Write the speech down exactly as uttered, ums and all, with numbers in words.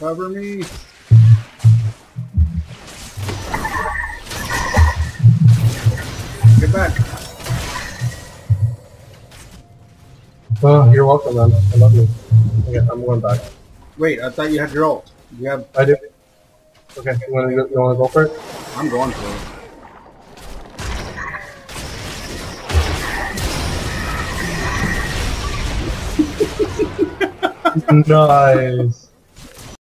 Cover me. Get back. Oh, you're welcome, man. I love you. Okay, I'm going back. Wait, I thought you had your ult. You have. I do. Okay, you want to you want to go for it? I'm going for it. Nice.